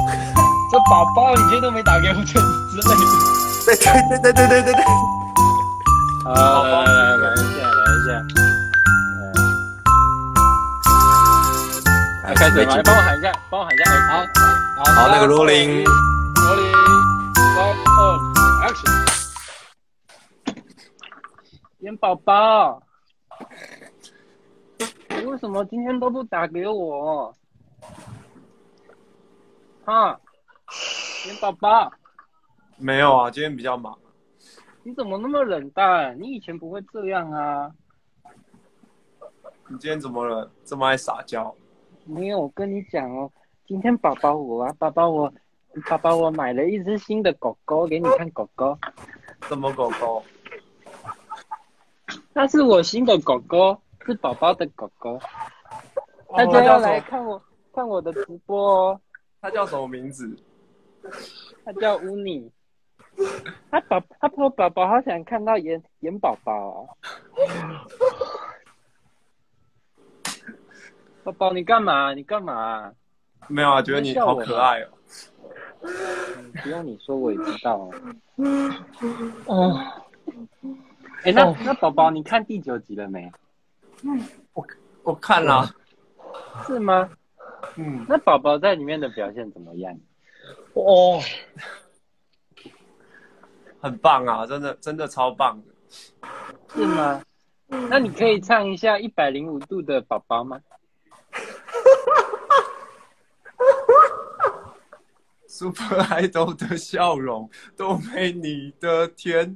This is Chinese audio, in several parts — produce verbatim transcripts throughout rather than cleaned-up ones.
这宝宝你今天都没打给我，之类的。 对对对对对对对对。 好，来来来来一下，来一下。来开始，来帮我喊一下，帮我喊一下。好，好， 好，那个 rolling。 rolling，三二 action。元宝宝，你为什么今天都不打给我？哈，元宝宝， 没有啊，今天比较忙。 你怎么那么冷淡？你以前不会这样啊。 你今天怎么了？这么爱撒娇？ 没有，我跟你讲哦，今天宝宝我啊，宝宝我，宝宝我买了一只新的狗狗给你看，狗狗。 什么狗狗？ 那是我新的狗狗，是宝宝的狗狗。大家要来看我看我的直播哦。 它叫什么名字？ 它叫乌尼。他宝他说宝宝好想看到盐盐宝宝哦。宝宝你干嘛？你干嘛？ 没有啊，觉得你好可爱哦。 嗯、不用你说我也知道哦。哦。哎、欸，那、哦、那宝宝你看第九集了没？ 我我看了。 是吗？ 嗯。 那宝宝在里面的表现怎么样？ 哦。很棒啊，真的真的超棒的。 是吗？那你可以唱一下一百零五度的宝宝吗 ？Super Idol 的笑容都没你的甜。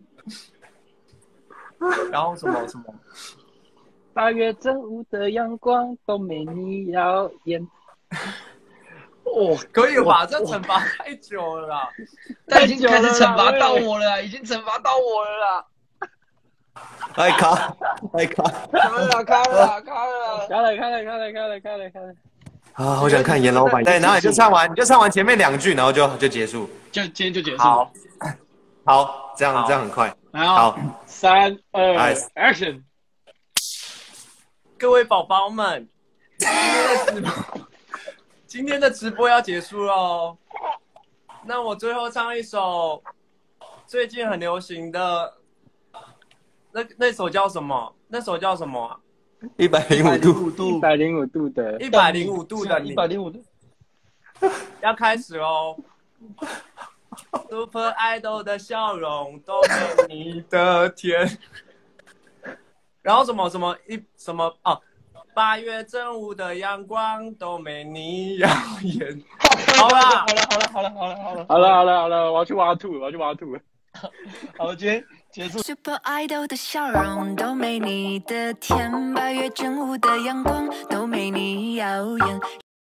然后什么什么？ 八月正午的阳光都没你耀眼。 哦，可以吧？这惩罚太久了啦！ 他已经开始惩罚到我了，已经惩罚到我了啦！ 哎卡，哎卡， 开了，开了，开了，开了，开了，开了，开了，开了，开了！ 啊，好想看严老板。对，然后你就唱完，你就唱完前面两句，然后就就结束。 就今天就结束。 好，好，这样这样很快。 好，三二 action！ 各位宝宝们，今天的直播。今天的直播要结束喽，那我最后唱一首最近很流行的，那那首叫什么？那首叫什么？一百零五度， 一百零五度的， 一百零五度的你， 一百零五度， 要开始喽。Super Idol 的笑容都没你的甜，然后什么什么一什么哦。八月正午的阳光都没你耀眼。好了， 好了，好了，好了，好了，好了，好了，好了，好了，我要去挖兔，我要去挖兔。好，今天结束。 Super Idol 的笑容都没你的甜，八月正午的阳光都没你耀眼。